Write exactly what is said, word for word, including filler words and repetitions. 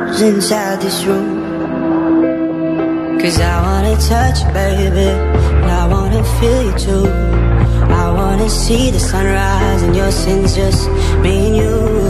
who's inside this room. Cause I wanna touch you, baby, and I wanna feel you too. I wanna see the sunrise and your sins, just me and you.